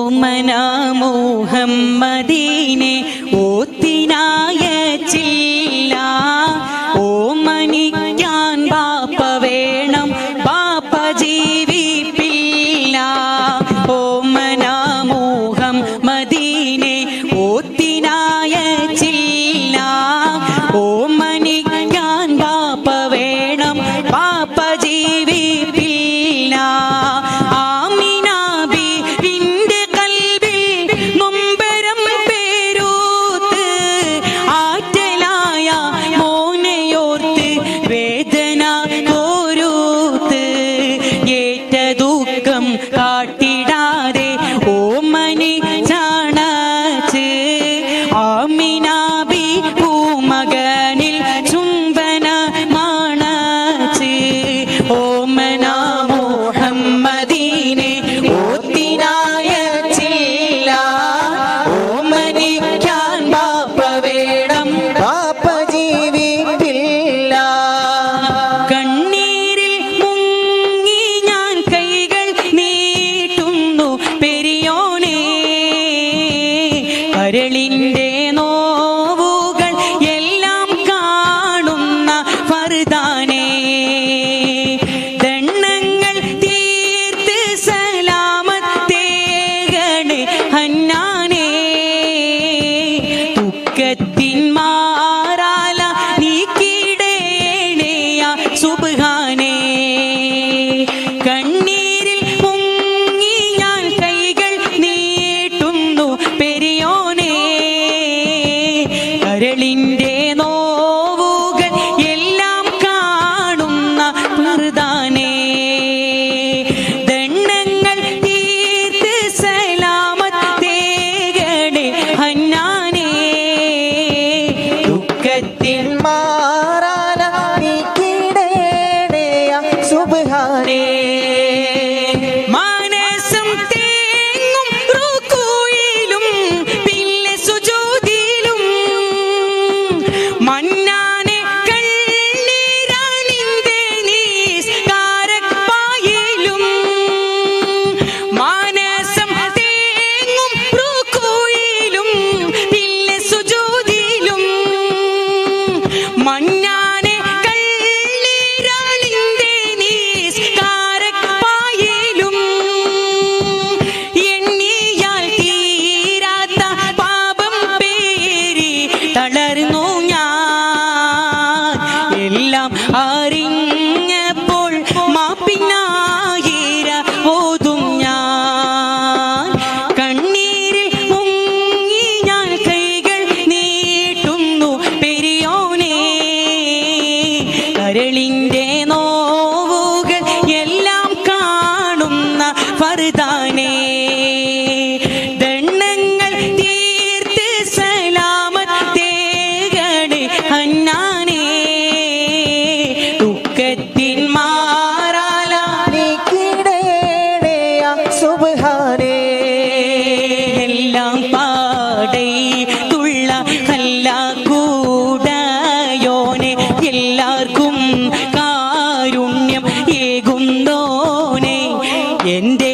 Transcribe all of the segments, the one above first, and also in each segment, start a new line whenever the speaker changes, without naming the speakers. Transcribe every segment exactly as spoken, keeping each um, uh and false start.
ഓമന മുഹമ്മദീനെ ഓത്തിനായ ചില്ല ഓമനിക്കാൻ ബാപ്പ വേണം ബാപ്പ ജീവിപ്പില്ല ഓമന മുഹമ്മദീനെ ഓത്തിനായ ചില്ല ഓമനിക്കാൻ ബാപ്പ വേണം ബാപ്പ ജീവിപ്പില്ല കാട്ടിടാതെ ഓമനി ചാണച്ച് ആമിനാബി പൂമകനിൽ ചുംബന മാണച്ച് ഓമന മുഹമ്മദീനെ ഓത്തിനായ ചില്ല ഓമനിക്കാൻ ബാപ്പ വേണം ബാപ്പ ജീവിപ്പില്ല കണ്ണീരിൽ മുങ്ങി ഞാൻ കൈകൾ നീട്ടുന്നു പെരിയോനെ കരളിൻ്റെ നോവുകൾ എല്ലാം കാണുന്ന ഫർദാനെ ദണ്ണങ്ങൾ തീർത്ത് സലാമത്തേകണേ ഹന്നാനെ ദുഃഖത്തിൻ മാറാല നീക്കിടേണേയ സുബ്ഹാനേ കണ്ണീരിൽ മുങ്ങി ഞാൻ കൈകൾ നീട്ടുന്നു പെരിയോനെ കരളിൻ്റെ നോവുകൾ എല്ലാം കാണുന്ന ഫർദാനെ ദണ്ണങ്ങൾ തീർത്ത് സലാമത്തേകണേ ഹന്നാനെ ദുഃഖത്തിൻ മാറാല നീക്കിടേണേയ സുബ്ഹാനേ മനസ്സും തേങ്ങും റുകൂയിലും പിന്നെ സുജൂദിലും മന്നാനെ കണ്ണീരാണിന്റെ നിസ്കാരപ്പായിലും മനസ്സും തേങ്ങും റുകൂയിലും പിന്നെ സുജൂദിലും മന്നാനെ കണ്ണീരാണിന്റെ നിസ്കാരപ്പായിലും എണ്ണിയാൽ തീരാത്ത പാപം പേരി തളർന്നു ഞാൻ എല്ലാം അറിഞ്ഞപ്പോൾ മാപ്പിനായിര ഓതും ഞാൻ കണ്ണീരിൽ മുങ്ങി ഞാൻ കൈകൾ നീട്ടുന്നു പെരിയോനെ കരളിൻ്റെ നോവുകൾ എല്ലാം കാണുന്ന ഫർദാനെ ദണ്ണങ്ങൾ തീർത്ത് സലാമത്തേകണേ ഹന്നാനെ ദുഃഖത്തിൻ മാറാല നീക്കിടേണേയ സുബ്ഹാനേ എല്ലാം പാടൈ തുള്ള ഹല്ല കൂടയോനെ എല്ലാവർക്കും കാരുണ്യം ഏകുന്നോനെ എൻ്റെ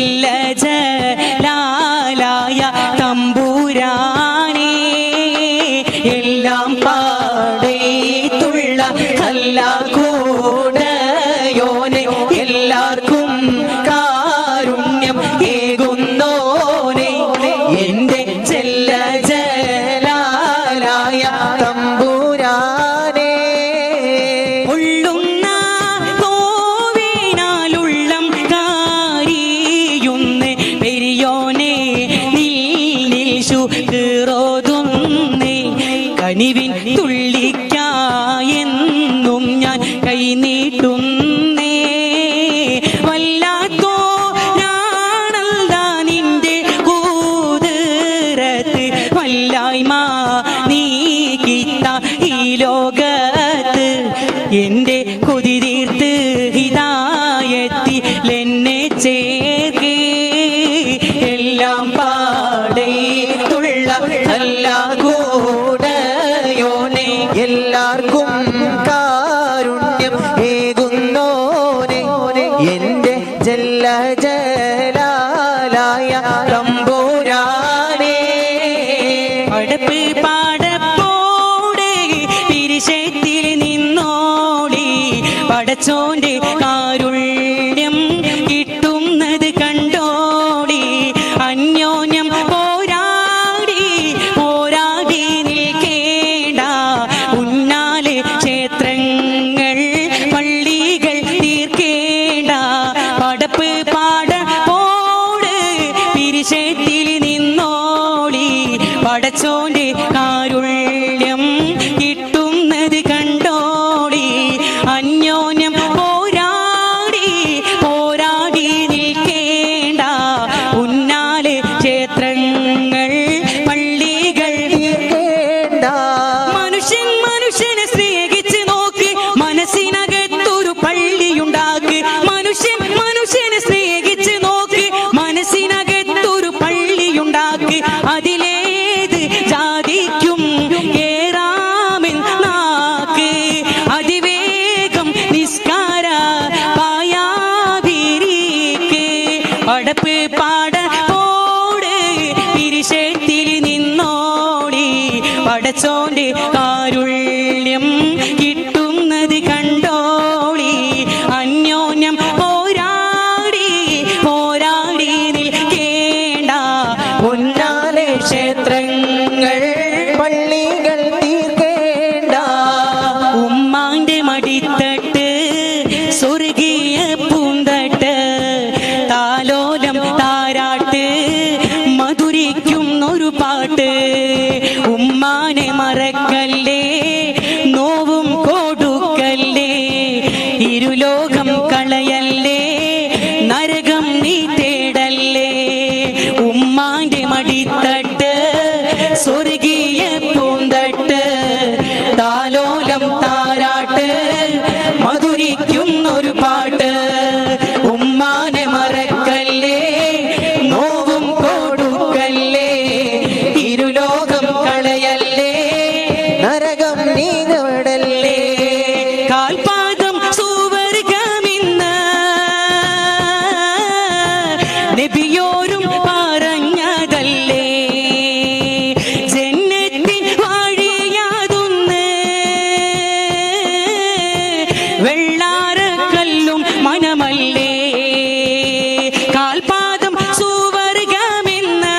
ചെല്ലജലാലായ തമ്പുരാനെ എല്ലാം പാടേത്തുള്ള ഹല്ല കൂടയോനെ എല്ലാവർക്കും കാരുണ്യം ഏകുന്നോനെ എൻ്റെ ചെല്ലജലാലായ തമ്പുരാനെ ഉള്ളുന്ന നോവിനാലുള്ളം കാരിയുന്നേ പെരിയോനെ നിന്നിൽ ശുക്രോതുന്നേ കനിവിൻ തുള്ളിക്കായെന്നും ഞാൻ കൈനീട്ടുന്നേ വല്ലാത്തോരാണല്ല നിന്റെ കൂതിരത്ത് വല്ലായ്മ നീക്കിത്ത ഈ ലോകത്ത് എൻ്റെ കൊതി തീർത്ത് ഹിദായത്തിൽ എന്നെ ചേർക്കേ എല്ലാം പാടേത്തുള്ള നല്ല കൂടയോനെ എല്ലാവർക്കും കാരുണ്യം ഏകുന്നോനെ എൻ്റെ ജല്ല ജലാലായ തമ്പുരാനെ പടച്ചോന്റെ കാരുണ്യം കിട്ടുന്നത് കണ്ടോടി അന്യോന്യം പോരാടി പോരാടി നിൽക്കേണ്ട ഉന്നാലെ ക്ഷേത്രങ്ങൾ പള്ളികൾ തീർക്കേണ്ട പടപ്പ് പാട പോട് പിരിശത്തിൽ നിന്നോളി പടച്ചോന്റെ കാരുണ്യം കിട്ടുന്നത് കണ്ടോളി അന്യോന്യം പോരാടി പോരാടി നിൽക്കേണ്ട ഉന്നാലെ ക്ഷേത്രങ്ങൾ പള്ളികൾ തീർക്കേണ്ട മനുഷ്യൻ മനുഷ്യനെ സ്നേഹിച്ച് നോക്ക് മനസ്സിനകത്തൊരു പള്ളിയുണ്ടാക്ക് മനുഷ്യൻ മനുഷ്യനെ സ്നേഹിച്ച് നോക്ക് മനസ്സിനകത്തൊരു പള്ളിയുണ്ടാക്ക് അതിലേത് ജാതിക്കും കേറാമെന്നാക്ക് അതിവേഗം നിസ്കാര പായാതിരിക്ക് പടപ്പ് പാട പോട് പിരിശത്തിൽ നിന്നോടി പടച്ചോന്റെ കാരുണ്യം കിട്ടുന്നത് കണ്ടോളി അന്യോന്യം പോരാടി പോരാടി നിൽക്കേണ്ട ഉന്നാലെ ക്ഷേത്രങ്ങൾ പള്ളികൾ തീർക്കേണ്ട ഉമ്മാന്റെ മടിത്തട്ട് സ്വർഗീയ പൂന്തട്ട് താലോലം താരാട്ട് മധുരിക്കുന്നൊരു പാട്ട് ഉമ്മാനെ മറക്കല്ലേ നോവും കൊടുക്കല്ലേ ഇരുലോകം കളയല്ലേ നരകം നീ തേടല്ലേ ഉമ്മാന്റെ മടിത്തട്ട് സ്വർഗീയ പൂന്തട്ട് താലോലം താരാട്ട് മധുരിക്കുന്നൊരു പാട്ട് ഉമ്മാനെ മറക്കല്ലേ നോവും കൊടുക്കല്ലേ ഇരുലോകം കളയല്ലേ നരകം നീ തേടല്ലേ കാൽപാദം സുവർഗമിന്ന് നബിയോരും പറഞ്ഞതല്ലേ ജന്നത്തിൻ വഴിയാതൊന്ന് വെള്ളാരക്കല്ലും മനമല്ലേ കാൽപാദം സുവർഗമെന്ന്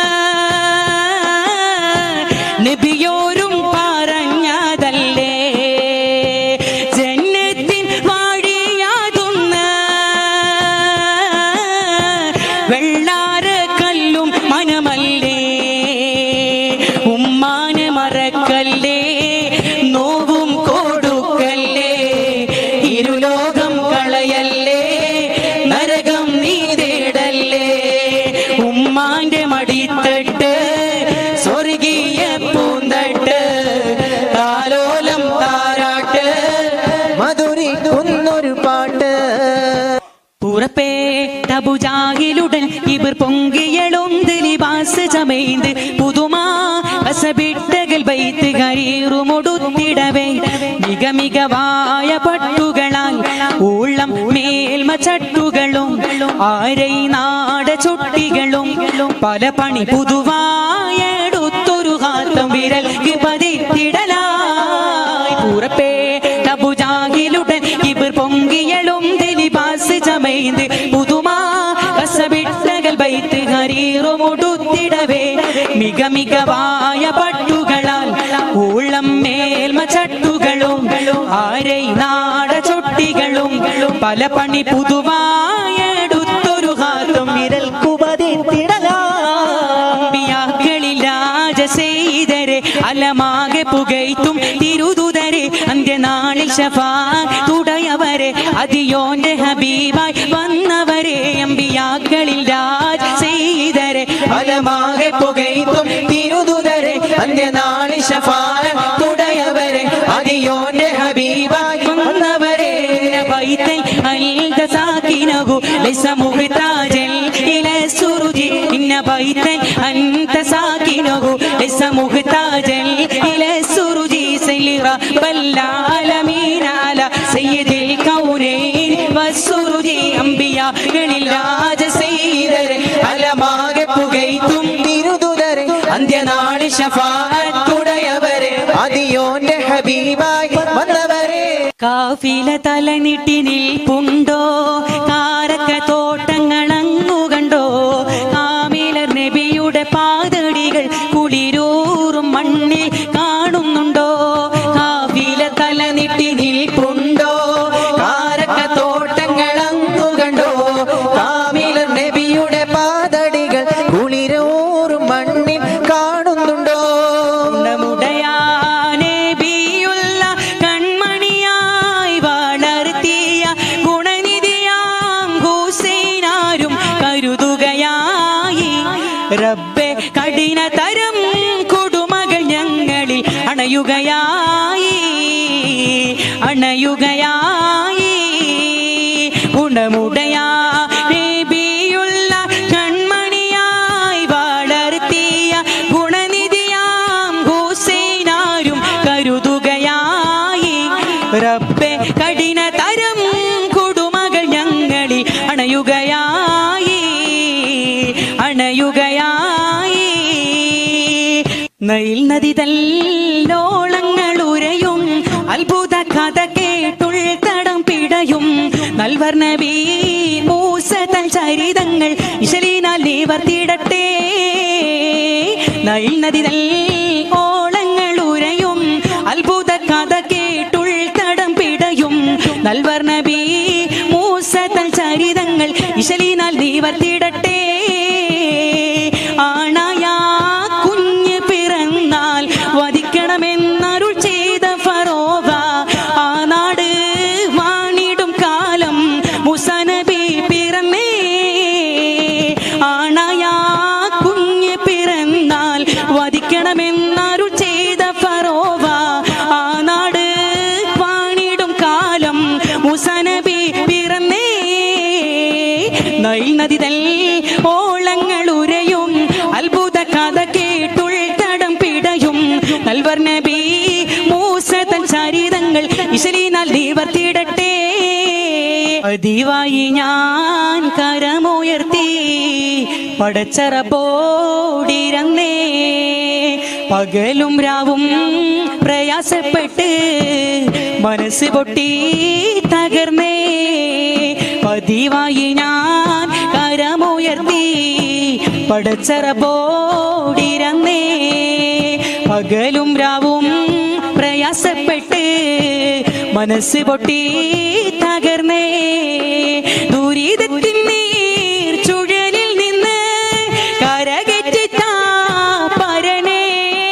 നബിയോരും പറഞ്ഞതല്ലേ ജന്നത്തിൻ വഴിയാതൊന്ന് വെള്ളാരക്കല്ലും മനമല്ലേ ഉമ്മാനെ മറക്കല്ലേ നോവും കൊടുക്കല്ലേ ഇരുലോകം കളയല്ലേ നരകം നീ തേടല്ലേ ഉമ്മാന്റെ മടിത്തട്ട് സ്വർഗീയ പൂന്തട്ട് താലോലം താരാട്ട് മധുരിക്കുന്നൊരു പാട്ട് പുറപ്പേട്ട ബുജാഹിലുടൻ ഇവർ പൊങ്കിയളൊന്ന് ലിബാസ് ചമൈന്ത് പുതുമാ വസബിട്ടകൾ ബൈത്ത് കരീറുമൊടുത്തിടവേ മിക മികവായ പട്ടുകളാൽ ഉള്ളം മേൽമ ചട്ടുകളും ആരൈ നാട ചൊട്ടികളും പല പണി പുതുവായെടുത്തൊരു ഹാത്തം വിരൽ പതിത്തിടലായി പുറപ്പേട്ട ബുജാഹിലുടൻ ഇവർ പൊങ്കിയളും ലിബാസ് ചമൈന്ത് പുതുമാ വസബിട്ടകൾ ബൈത്ത് കരീറുമൊടുത്തിടവേ മിക മികവായ പട്ടുകളാൽ ഉള്ളം മേൽമ ചട്ടുകളും ആരൈ നാട ചൊട്ടികളും പല പണി പുതുവായെടുത്തൊരു ഹാത്തം വിരൽ കുപതിത്തിടലാമ്പിയാക്കളിലാജ ചെയ്തരെ അലമാകെ പുകയ്ത്തും തിരുതുതരെ അന്ത്യനാളിൽ ശഫാഅത്തുടയവരെ അതിയോന്റെ ഹബീബായി വന്നവരെ അമ്പിയാക്കളിൽ രാജ ചെയ്തരെ അലമാകെ പുകയ്ത്തും തിരുതുതരെ അന്ത്യനാളിൽ ശഫാഅത്തുടയവരെ അതിയോന്റെ ഹബീബായി വന്നവരെ ബൈത്തൽ അൻത സാകിനഹു ലൈസ മുഹ്താജൻ ഇലാ സുറുജി ഇന്ന ബൈത്തൽ അൻത സാകിനഹു ലൈസ മുഹ്താജൻ ഇലാ സുറുജി സൈറ ബല്ലാലമീന അല സയ്യിദിൽ കൗനൈൻ വസ്സുറുജി അംബിയാക്കളിൽ രാജ ചെയ്തരെ അലമാകെ പുകയ്ത്തും തിരുതുതരെ അന്ത്യനാളിൽ ശഫാഅത്തുടയവരെ അതിയോന്റെ ഹബീബായി വന്നവരെ കാഫില തലനിട്ടി നിൽപ്പുണ്ടോ കാരക്ക തോട്ടങ്ങളങ്ങു കണ്ടോ കാമിലർ നബിയുടെ പാതടികൾ കുളിരൂറും മണ്ണിൽ കാണുന്നുണ്ടോ കാഫില തലനിട്ടി നിൽപ്പുണ്ടോ കാരക്ക തോട്ടങ്ങളങ്ങു കണ്ടോ കാമിലർ നബിയുടെ പാതടികൾ കുളിരൂറും മണ്ണിൽ കാണുന്നുണ്ടോ റബ്ബേ കഠിന തരം കൊടുമകൾ ഞങ്ങളിൽ അണയുകയായി അണയുകയായി ഗുണമുടയാ നബിയുള്ള കൺമണിയായി വളർത്തിയ ഗുണനിധിയാം ഹുസൈനാരും കരുതുകയായി റബ്ബേ കഠിന തരം കൊടുമകൾ ഞങ്ങളിൽ അണയുകയായി അണയുകയായി നൈൽ നദി തല്ലോളങ്ങൾ ഉരയും അത്ഭുത കഥ കേട്ടുൾത്തടം പിടയും നൽവർ നബി മൂസ തൻ ചരിതങ്ങൾ ഇശലിനാൽ നിവർത്തിടട്ടെ നൈൽ നദി തല്ലോളങ്ങൾ ഉരയും അത്ഭുത കഥ കേട്ടുൾത്തടം പിടയും നൽവർ നബി മൂസ തൻ ചരിതങ്ങൾ ഇശലിനാൽ നിവർത്തിടട്ടെ ആണയാ കുഞ്ഞ് പിറന്നാൽ വധിക്കണമെന്നരുൾ ചെയ്ത ഫറോവ ആ നാട് വാണിടും കാലം മൂസ നബി പിറന്നേ ആണയാ കുഞ്ഞ് പിറന്നാൽ വധിക്കണമെന്നരുൾ ചെയ്ത ഫറോവ ആ നാട് വാണിടും കാലം മൂസ നബി പിറന്നേ നൈൽ നദി തൽ ഓളങ്ങൾ ഉരയും അത്ഭുത കഥ കേട്ടുൾത്തടം പിടയും നൽവർ നബി മൂസ തൻ ചരിതങ്ങൾ ഇശലിനാൽ നിവർത്തിടട്ടെ പതിവായി ഞാൻ കരമുയർത്തി പടച്ചറപ്പോടിരന്നേ പകലും രാവും പ്രയാസപ്പെട്ട് മനസ്സ് പൊട്ടി തകർന്നേ പതിവായി ഞാൻ കരമുയർത്തി പടച്ചറപ്പോടിരന്നേ പകലും രാവും പ്രയാസപ്പെട്ട് മനസ്സ് പൊട്ടി തകർന്നേ ദുരിതത്തിൻ നീർ ചുഴലിൽ നിന്ന് കരകയറ്റിത്താ പരനേ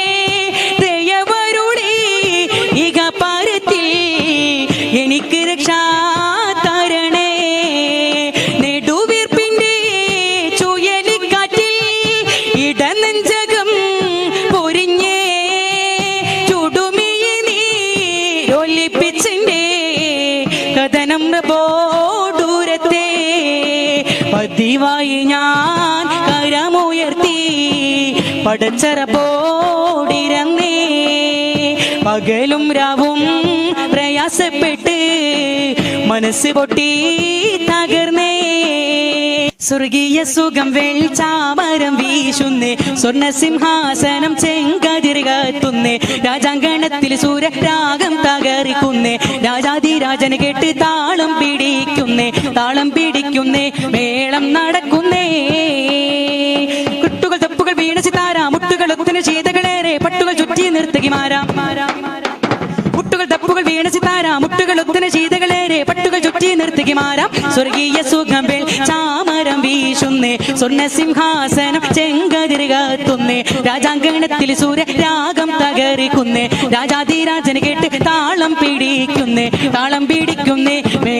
ദയവരുളി ഇക പരത്തിൽ എനിക്ക് രക്ഷാ തരണേ നെടുവീർപ്പിന്റെ ചുഴലിക്കാറ്റിൽ ഇടനെഞ്ചകം പൊരിഞ്ഞേ ചുടുമിയെ നീരൊലിപ്പിച്ചെന്റെ കഥനം ബോഡൂരത്തെ പതിവായി ഞാൻ കരമുയർത്തി പടച്ചറപ്പോടിരന്നേ പകലും രാവും പ്രയാസപ്പെട്ട് മനസ്സ് പൊട്ടി തകർന്നേ സ്വർഗീയ സുഖം വെൾച്ചാമരം വീശുന്നേ സ്വർണ്ണ സിംഹാസനം ചെങ്കതിർകത്തുന്നേ രാജാങ്കണത്തിൽ സൂര്യരാഗം തകർക്കുന്നേ രാജാതിരാജന് കേട്ട് താളം പിടിക്കുന്നേ താളം പിടിക്കുന്നേ മേളം നടക്കുന്നേ കുട്ടുകൾ തപ്പുകൾ വീണ സിതാര മുട്ടുകൾ ഒത്തിന് ചെയ്തകളേറെ പട്ടുകൾ ചുറ്റി നിർത്തുകിമാരാം മുട്ടുകൾ തപ്പുകൾ വീണ സിതാര മുട്ടുകൾ ഒത്തിന് ചെയ്തകളേറെ പട്ടുകൾ ചുറ്റി നിർത്തുകിമാരാം സ്വർഗീയ സുഖം വേൽ ചാമരം വീശുന്നേ സ്വർണ്ണ സിംഹാസനം ചെങ്കതിർകത്തുന്നേ രാജാങ്കണത്തിൽ സൂര്യ രാഗം തകർക്കുന്നേ രാജാതിരാജന് കേട്ട് താളം പിടിക്കുന്നേ താളം പിടിക്കുന്നേ